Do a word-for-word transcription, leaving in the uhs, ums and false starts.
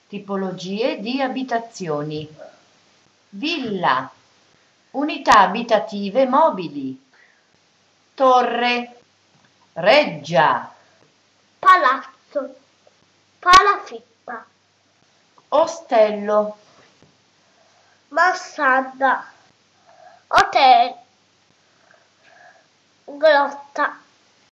Tipologie di abitazioni. Villa, unità abitative mobili. Torre, reggia. Palazzo, palafitta. Ostello, mansarda, hotel, grotta.